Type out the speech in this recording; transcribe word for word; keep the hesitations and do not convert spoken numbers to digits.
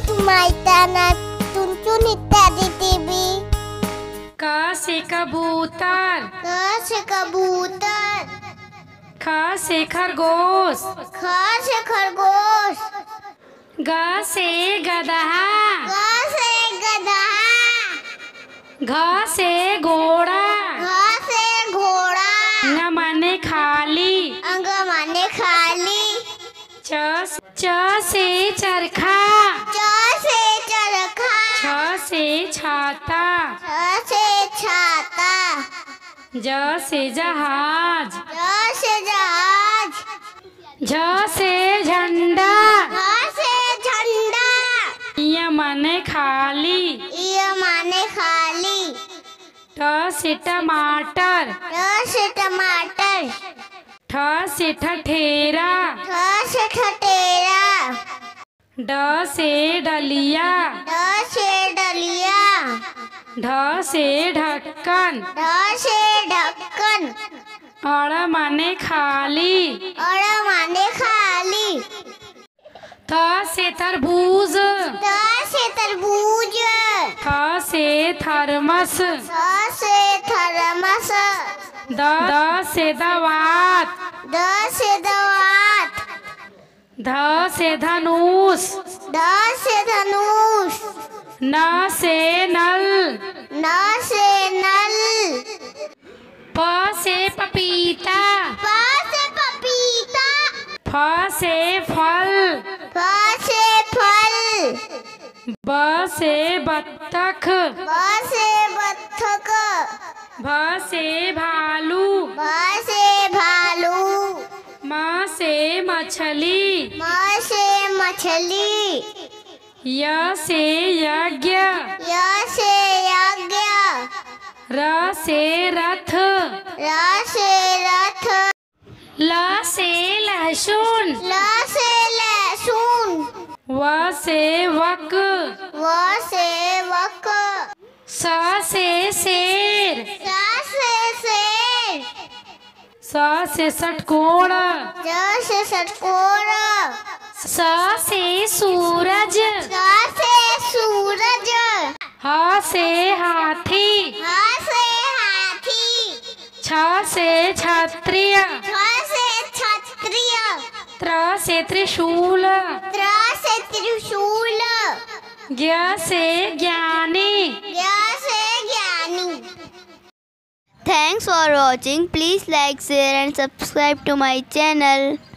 to my channel Chunchun Ityadi T V। क से कबूतर, क से कबूतर, ख से खरगोश, ख से खरगोश, ग से गधा, ग से गधा, घ से घोड़ा, घ से घोड़ा, ङ माने खाली, अंग माने खाली, च च से चरखा, च से चरखा, छ से छाता, छ से छाता, ज से जहाज, ज से जहाज, झ से झंडा, झ से झंडा, य माने खाली, य माने खाली, ट से टमाटर, ट से टमाटर, ठ से ठठेरा, ठ से ठठेरा, ड से डलिया, ड से डलिया, ढ से ढक्कन, ढ से ढक्कन, अड़ माने खाली, अड़ माने खाली, थ से तरबूज, त से तरबूज, थ से थर्मस, थ से थर्मस, द द से दवात, द से दवात, ध से धनुष, ध से धनुष, न से नल, न से नल, प से पपीता, प से पपीता, फ से फल, फ से फल, ब से बत्तख, ब से बत्तख, भ से भालू, भ से भालू, म से मछली, म से मछली, य से यज्ञ, य से यज्ञ, र से रथ, र से रथ, ल से लहसुन, ल से लहसुन, व से वक, व से वक, स से शेर, स से शेर, स से षटकोण, ज से षटकोण, स से सूरज, स से सूरज, ह से हाथी, ह से हाथी, छ से क्षत्रिय, छ से क्षत्रिय, त्र से त्रिशूल, त्र से त्रिशूल, ज्ञ से ज्ञानी। ज्ञ से ज्ञानी। Thanks for watching. Please like, share and subscribe to my channel.